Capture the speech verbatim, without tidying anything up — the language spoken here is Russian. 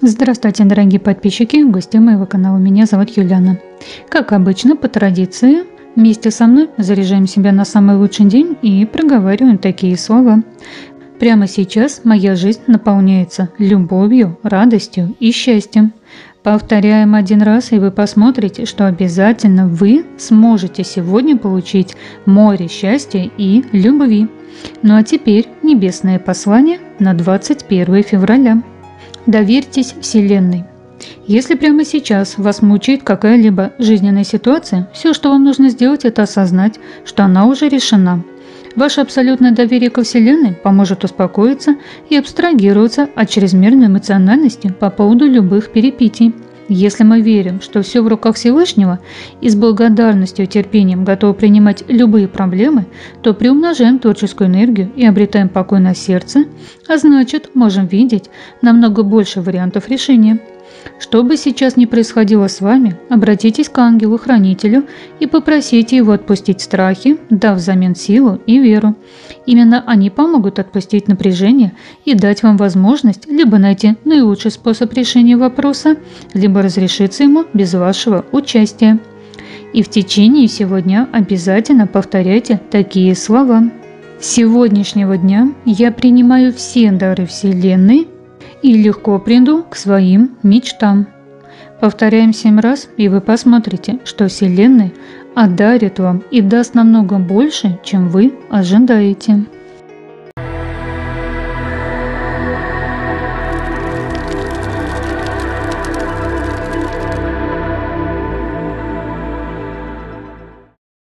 Здравствуйте, дорогие подписчики и гости моего канала. Меня зовут Юлиана. Как обычно, по традиции, вместе со мной заряжаем себя на самый лучший день и проговариваем такие слова. Прямо сейчас моя жизнь наполняется любовью, радостью и счастьем. Повторяем один раз, и вы посмотрите, что обязательно вы сможете сегодня получить море счастья и любви. Ну а теперь небесное послание на двадцать первое февраля. Доверьтесь Вселенной. Если прямо сейчас вас мучает какая-либо жизненная ситуация, все, что вам нужно сделать, это осознать, что она уже решена. Ваше абсолютное доверие ко Вселенной поможет успокоиться и абстрагироваться от чрезмерной эмоциональности по поводу любых перипетий. Если мы верим, что все в руках Всевышнего и с благодарностью и терпением готовы принимать любые проблемы, то приумножаем творческую энергию и обретаем покой на сердце, а значит, можем видеть намного больше вариантов решения. Что бы сейчас ни происходило с вами, обратитесь к ангелу-хранителю и попросите его отпустить страхи, дав взамен силу и веру. Именно они помогут отпустить напряжение и дать вам возможность либо найти наилучший способ решения вопроса, либо разрешиться ему без вашего участия. И в течение всего дня обязательно повторяйте такие слова. С сегодняшнего дня я принимаю все дары Вселенной и легко приду к своим мечтам. Повторяем семь раз, и вы посмотрите, что Вселенная одарит вам и даст намного больше, чем вы ожидаете.